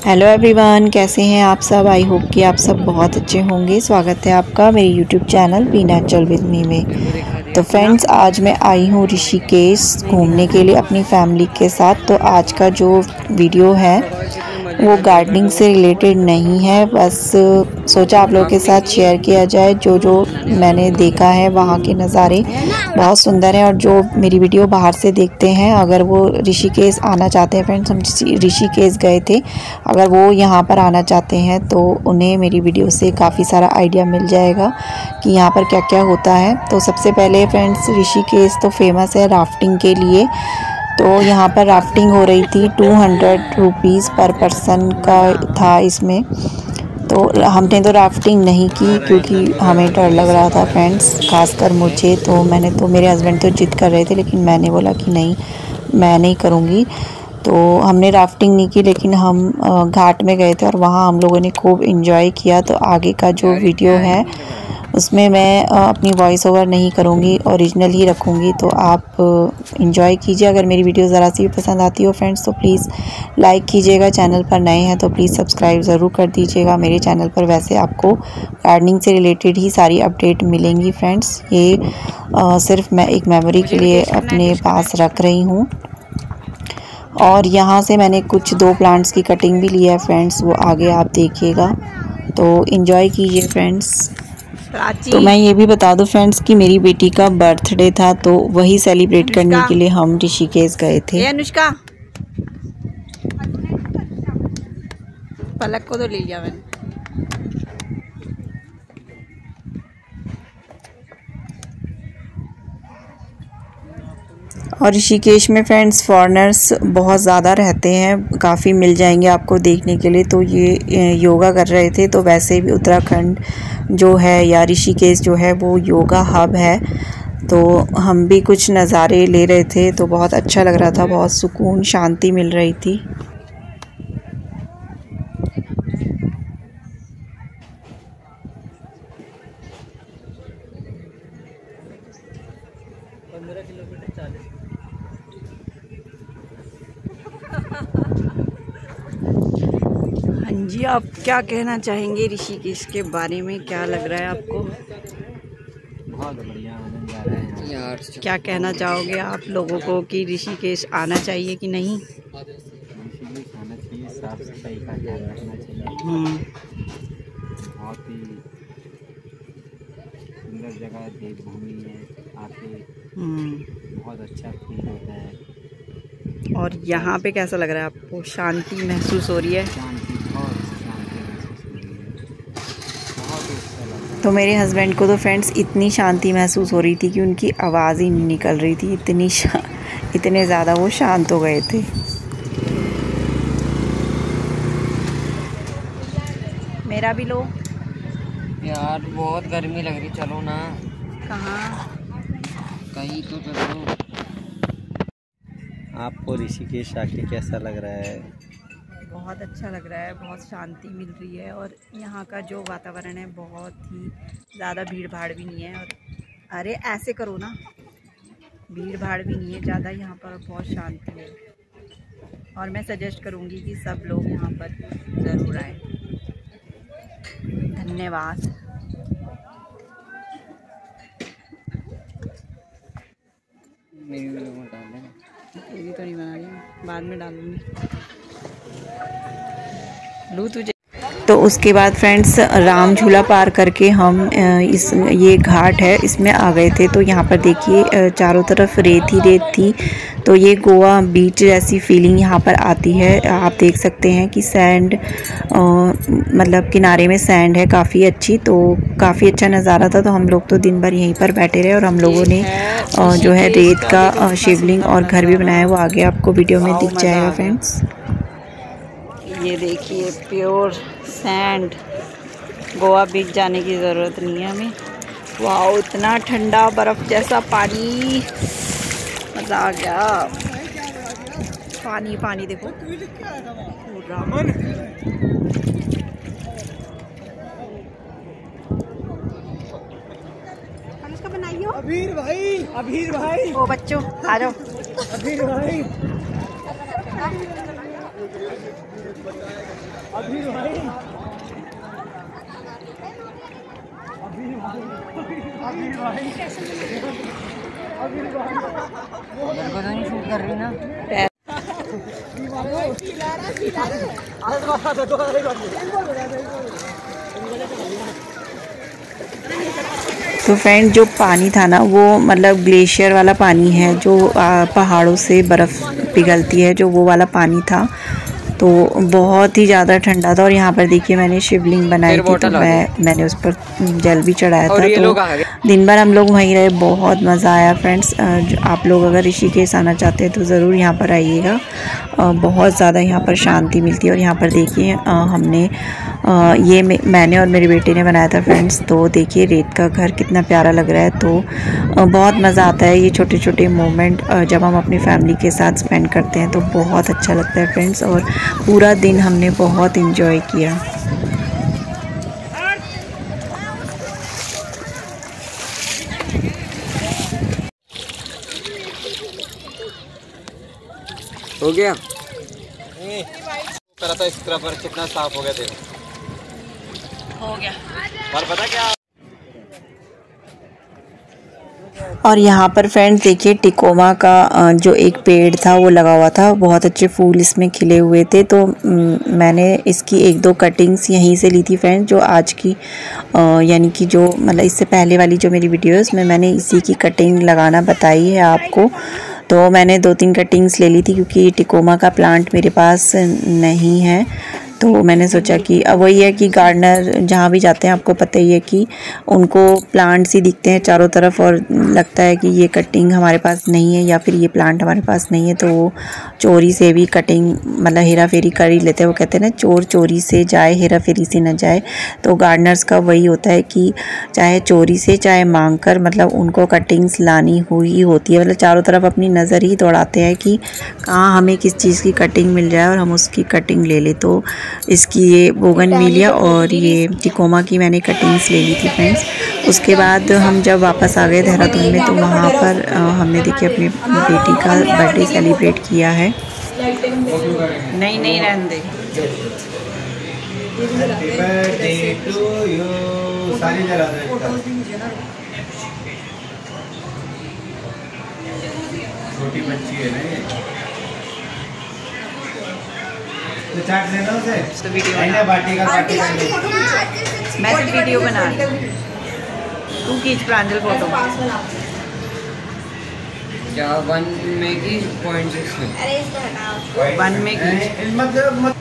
Hello everyone, कैसे हैं आप सब। आई होप कि आप सब बहुत अच्छे होंगे। स्वागत है आपका मेरे YouTube channel be natural with me में। तो फ्रेंड्स, आज मैं आई हूँ ऋषिकेश घूमने के लिए अपनी फैमिली के साथ। तो आज का जो वीडियो है वो गार्डनिंग से रिलेटेड नहीं है, बस सोचा आप लोगों के साथ शेयर किया जाए। जो जो मैंने देखा है वहाँ के नज़ारे बहुत सुंदर हैं। और जो मेरी वीडियो बाहर से देखते हैं, अगर वो ऋषिकेश आना चाहते हैं, फ्रेंड्स हम ऋषिकेश गए थे, अगर वो यहाँ पर आना चाहते हैं तो उन्हें मेरी वीडियो से काफ़ी सारा आइडिया मिल जाएगा कि यहाँ पर क्या क्या होता है। तो सबसे पहले फ्रेंड्स, ऋषिकेश तो फेमस है राफ्टिंग के लिए। तो यहाँ पर राफ्टिंग हो रही थी, 200 रुपीज़ पर पर्सन का था इसमें। तो हमने तो राफ्टिंग नहीं की क्योंकि हमें डर लग रहा था फ्रेंड्स, खासकर मुझे। तो मेरे हस्बैंड तो जिद कर रहे थे, लेकिन मैंने बोला कि नहीं, मैं नहीं करूँगी। तो हमने राफ्टिंग नहीं की, लेकिन हम घाट में गए थे और वहाँ हम लोगों ने खूब एंजॉय किया। तो आगे का जो वीडियो है उसमें मैं अपनी वॉइस ओवर नहीं करूँगी, ओरिजिनल ही रखूँगी। तो आप एंजॉय कीजिए। अगर मेरी वीडियो ज़रा सी भी पसंद आती हो फ्रेंड्स तो प्लीज़ लाइक कीजिएगा। चैनल पर नए हैं तो प्लीज़ सब्सक्राइब ज़रूर कर दीजिएगा। मेरे चैनल पर वैसे आपको गार्डनिंग से रिलेटेड ही सारी अपडेट मिलेंगी फ्रेंड्स। ये सिर्फ मैं एक मेमोरी के लिए अपने पास रख रही हूँ। और यहाँ से मैंने कुछ 2 प्लांट्स की कटिंग भी लिया है फ्रेंड्स, वो आगे आप देखिएगा। तो एंजॉय कीजिए फ्रेंड्स। तो मैं ये भी बता दूं फ्रेंड्स कि मेरी बेटी का बर्थडे था, तो वही सेलिब्रेट करने के लिए हम ऋषिकेश गए थे। अनुष्का, पलक को तो ले लिया मैंने। और ऋषिकेश में फ्रेंड्स फॉरेनर्स बहुत ज़्यादा रहते हैं, काफ़ी मिल जाएंगे आपको देखने के लिए। तो ये योगा कर रहे थे। तो वैसे भी उत्तराखंड जो है या ऋषिकेश जो है वो योगा हब है। तो हम भी कुछ नज़ारे ले रहे थे, तो बहुत अच्छा लग रहा था, बहुत सुकून शांति मिल रही थी। हाँ जी, आप क्या कहना चाहेंगे ऋषिकेश के बारे में? क्या लग रहा है आपको? बहुत बढ़िया आनंद आ रहा है यार। क्या कहना चाहोगे आप लोगों को कि ऋषिकेश आना चाहिए कि नहीं? ऋषिकेश आना चाहिए, साफ सफाई का ध्यान रखना चाहिए। बहुत ही सुंदर जगह देवभूमि है, आके बहुत अच्छा फील होता है। और यहाँ पे कैसा लग रहा है आपको? शांति महसूस हो रही है? शांति, बहुत शांति महसूस हो रही है, बहुत ही अच्छा लग रहा है। तो मेरे हस्बैंड को तो फ्रेंड्स इतनी शांति महसूस हो रही थी कि उनकी आवाज़ ही नहीं निकल रही थी, इतने ज़्यादा वो शांत हो गए थे। मेरा भी लो यार, बहुत गर्मी लग रही, चलो ना कहाँ। कहीं तो चलो। आपको ऋषिकेश आके कैसा लग रहा है? बहुत अच्छा लग रहा है, बहुत शांति मिल रही है। और यहाँ का जो वातावरण है बहुत ही ज़्यादा भीड़ भाड़ भी नहीं है। और अरे ऐसे करो ना, भीड़ भाड़ भी नहीं है ज़्यादा, यहाँ पर बहुत शांति है। और मैं सजेस्ट करूँगी कि सब लोग यहाँ पर ज़रूर आएँ। धन्यवाद। मेरी वीडियो में डाल देना। ये तो नहीं बना रही, बाद में डालूंगी। लू तुझे। तो उसके बाद फ्रेंड्स राम झूला पार करके हम ये घाट है इसमें आ गए थे। तो यहाँ पर देखिए चारों तरफ रेत ही रेत थी। तो ये गोवा बीच जैसी फीलिंग यहाँ पर आती है। आप देख सकते हैं कि सैंड मतलब किनारे में सैंड है काफ़ी अच्छी। तो काफ़ी अच्छा नज़ारा था। तो हम लोग तो दिन भर यहीं पर बैठे रहे और हम लोगों ने जो है रेत का शिवलिंग और घर भी बनाया, वो आगे आपको वीडियो में दिख जाएगा फ्रेंड्स। ये देखिए प्योर सैंड। गोवा बीच जाने की ज़रूरत नहीं है हमें। वाह, इतना ठंडा बर्फ़ जैसा पानी, मज़ा आ गया। पानी पानी देखो पूरा। अनुष्का बनाइए। अभीर भाई ओ बच्चों आ जाओ। अभीर भाई नहीं शूट कर रही ना। तो फ्रेंड जो पानी था ना वो मतलब ग्लेशियर वाला पानी है, जो पहाड़ों से बर्फ़ पिघलती है, जो वो वाला पानी था। तो बहुत ही ज़्यादा ठंडा था। और यहाँ पर देखिए मैंने शिवलिंग बनाई थी, तो मैंने उस पर जल भी चढ़ाया था। तो दिन भर हम लोग वहीं रहे, बहुत मज़ा आया फ्रेंड्स। आप लोग अगर ऋषिकेश आना चाहते हैं तो ज़रूर यहाँ पर आइएगा। बहुत ज़्यादा यहाँ पर शांति मिलती है। और यहाँ पर देखिए हमने ये मैंने और मेरे बेटे ने बनाया था फ्रेंड्स। तो देखिए रेत का घर कितना प्यारा लग रहा है। तो बहुत मज़ा आता है ये छोटे छोटे मोमेंट जब हम अपनी फैमिली के साथ स्पेंड करते हैं, तो बहुत अच्छा लगता है फ्रेंड्स। और पूरा दिन हमने बहुत एंजॉय किया। हो गया करा था स्क्रबर, कितना साफ हो गया देखो। हो गया। और पता क्या, और यहाँ पर फ्रेंड्स देखिए टिकोमा का जो एक पेड़ था वो लगा हुआ था, बहुत अच्छे फूल इसमें खिले हुए थे। तो मैंने इसकी एक दो कटिंग्स यहीं से ली थी फ्रेंड्स, जो आज की यानी कि जो मतलब इससे पहले वाली जो मेरी वीडियो है उसमें मैंने इसी की कटिंग लगाना बताई है आपको। तो मैंने 2-3 कटिंग्स ले ली थी, क्योंकि टिकोमा का प्लांट मेरे पास नहीं है। तो मैंने सोचा कि अब वही है कि गार्डनर जहाँ भी जाते हैं आपको पता ही है कि उनको प्लांट्स ही दिखते हैं चारों तरफ, और लगता है कि ये कटिंग हमारे पास नहीं है या फिर ये प्लांट हमारे पास नहीं है, तो वो चोरी से भी कटिंग मतलब हेरा फेरी कर ही लेते हैं। वो कहते हैं ना, चोर चोरी से जाए हेरा फेरी से न जाए। तो गार्डनर्स का वही होता है कि चाहे चोरी से चाहे मांग कर, मतलब उनको कटिंग्स लानी हुई होती है। मतलब चारों तरफ अपनी नज़र ही दौड़ाते हैं कि कहाँ हमें किस चीज़ की कटिंग मिल जाए और हम उसकी कटिंग ले लें। तो इसकी ये बोगनविलिया और ये टिकोमा की मैंने कटिंग्स ले ली थी फ्रेंड्स। उसके बाद हम जब वापस आ गए देहरादून में, तो वहाँ पर हमने देखिए अपनी बेटी का बर्थडे सेलिब्रेट किया है। नहीं नहीं रहने दे। हैप्पी बर्थडे टू यू, सारी जला दो। छोटी बच्ची है ना ये, तो चाट लेना उसे। तो वीडियो बना, बाटी का बाटी का मैं तो वीडियो बना रही हूँ, तू खींच प्रांजल फोटो। क्या 1 में की 0.6 में? 1 में खींच। मत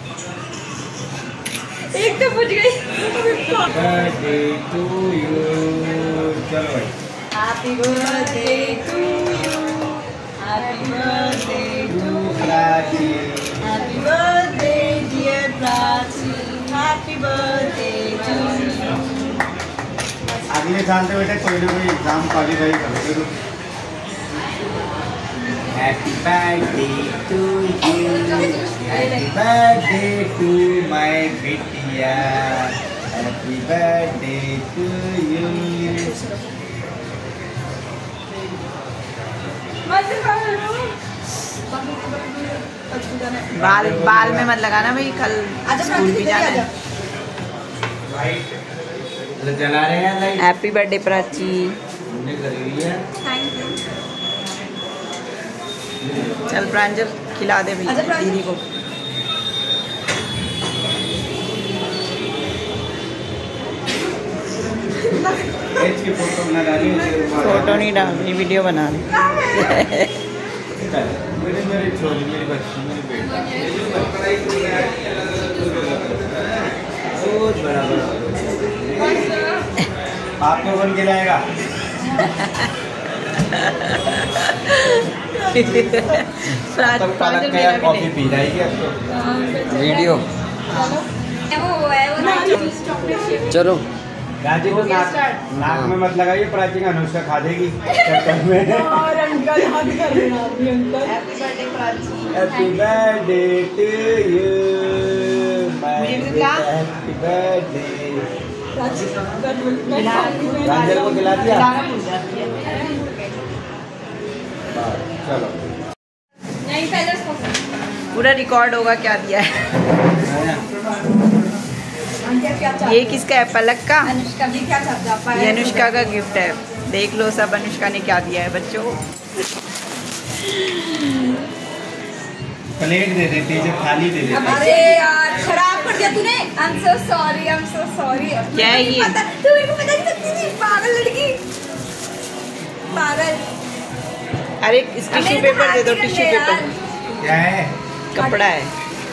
एक तो बुझ गई। बर्थडे टू यू, चलो भाई। Happy birthday to you, happy birthday to Prachi, happy birthday dear Prachi, happy birthday to you. अगले साल से बेटा कोई ना कोई एग्जाम क्वालिफाई करोगे। Happy birthday to you, happy birthday to my बिटिया, हैप्पी बर्थडे टू यू। बाल में मत लगाना भाई, कल स्कूल भी जाना है। जला रहे हैं light. Happy birthday Prachi. Thank you. चल प्रांजल खिला दे भाई दीदी को। फोटो नहीं डालनी, वीडियो बना रही। मेरी छोरी, मेरी बच्ची, मेरी बेटी बहुत बड़ा आपको कौन खिलाएगा? कॉफी पी जाएगी आपको। वीडियो चलो। राजी को नाक में मत लगाइए, प्राची का अनुष्का खा देगी चक्कर में। और अंकल हग कर देना अभी uncle. Happy birthday Prachi. Happy birthday to you, happy birthday. Pranjal को खिला दिया। चलो पूरा रिकॉर्ड होगा क्या दिया है। ये किसका है? पलक का। अनुष्का भी क्या चाहता है? ये अनुष्का का गिफ्ट है। देख लो सब अनुष्का ने क्या दिया है बच्चों को। प्लेट दे देती है, थाली दे देती। अरे यार खराब कर दिया तूने। I'm so sorry, I'm so sorry। क्या है ये? तू इनको पता नहीं सकती थी, पागल लड़की, पागल। अरे इस टिश्यू पेपर दे दो, टिश्यू पेपर। क्या है? कपड़ा है।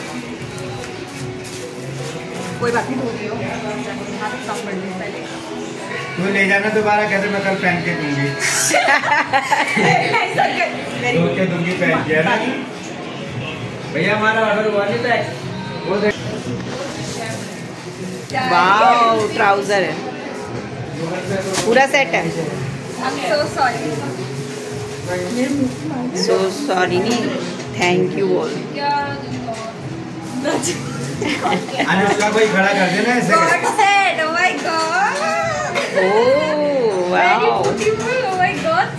कोई बात नहीं, धो रही हो हाथ साफ कर लो पहले। तू ले जाना दोबारा, कहते मैं कल पहन के दूंगी। धो के दूंगी पहन के ना। भैया हमारा ऑर्डर हुआ नहीं था वो देख। वाओ ट्राउजर है, पूरा सेट है। I'm so sorry। So sorry नहीं, थैंक यू बोल। अनुष्का को ही खड़ा कर देना ऐसे। God said, oh my God। Oh wow, Very beautiful, oh my God।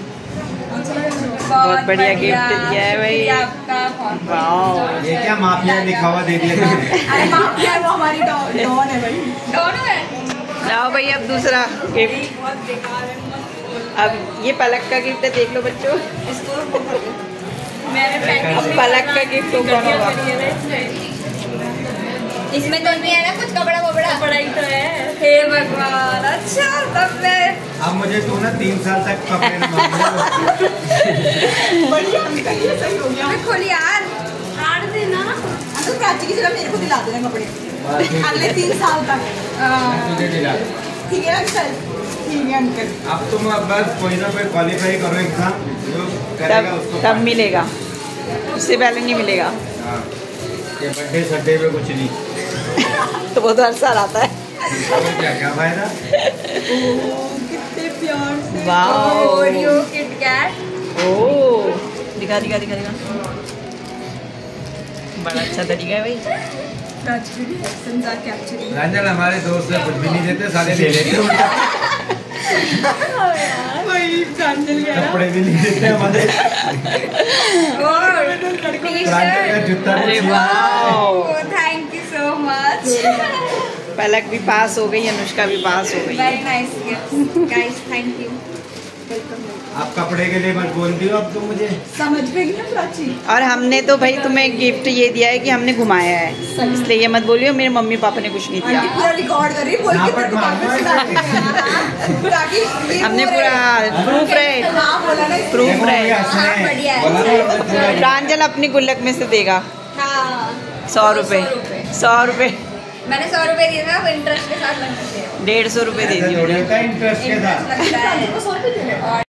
बहुत बढ़िया गिफ्ट दिया है भाई। शुक्रिया आपका बहुत। वाओ, ये क्या माफिया लिखा हुआ दे दिया तुमने? अरे माफिया वो हमारी डॉन है भाई। डॉन है। लाओ भाई अब दूसरा गिफ्ट। बहुत बेकार है। अब ये पलक का गिफ्ट है, देख लो बच्चों। इसको मैंने पहन अब पलक का गिफ्ट होगा। इसमें तो नहीं है ना कुछ कपड़ा वपड़ा? कपड़ा ही तो है। हे भगवान, अच्छा तब मैं अब मुझे तू ना 3 साल तक कपड़े न मांग। बढ़िया सही हो गया। खोल यार, काट देना। तो प्राची की जगह मेरे को दिला देना कपड़े अगले 3 साल तक। तुझे दिला। ठीक है अंकल, ठीक है अंकल। अब तुम अब बस कोई ना कोई क्वालिफाई करो एग्जाम, जो करेगा उसको तब मिलेगा, उससे पहले नहीं मिलेगा। हाँ, ये बर्थडे सड्डे में कुछ नहीं। तो वो तो हर साल आता है। क्या फायदा? कितने प्यार से। Wow, Oreo Kit Kat. Oh दिखा दिखा दिखा दिखा, बड़ा अच्छा तरीका है भाई। प्राची भी एक्शंस आर कैप्चरिंग। रंजन हमारे दोस्त से कुछ भी नहीं देते, सारे ले लेते हैं। वही प्रांजल गया। कपड़े भी नहीं देते हमारे। और प्रांजल का जूता भी अरे नहीं। Wow, thank you so much. Palak भी पास हो गई, अनुष्का भी पास हो गई। Very nice gift guys, thank you. आप कपड़े के लिए मत बोलती हो अब तुम मुझे। समझ गई ना प्राची? और हमने तो भाई तुम्हें गिफ्ट ये दिया है कि हमने घुमाया है, इसलिए ये मत बोलियो मेरे मम्मी पापा ने कुछ नहीं दिया। आंटी पूरा रिकॉर्ड कर रही, बोल के यहाँ पर तेरे को मारना है। ताकि ये हमने पूरे- पूरा प्रूफ रहे, हाँ बोला ना। प्रूफ देखो रहे। ये हंस रहे हैं। बढ़िया है। बोला ना, पूरा प्रांजल अपनी गुल्लक में से देगा हाँ 100 रुपए, 100 रुपए, मैंने 100 रुपए दिए था, वो इंटरेस्ट के साथ लगते हैं। 150 रुपए दे ऐसा दियो। थोड़ी होता है इंटरेस्ट के साथ। इंटरेस्ट लगता है।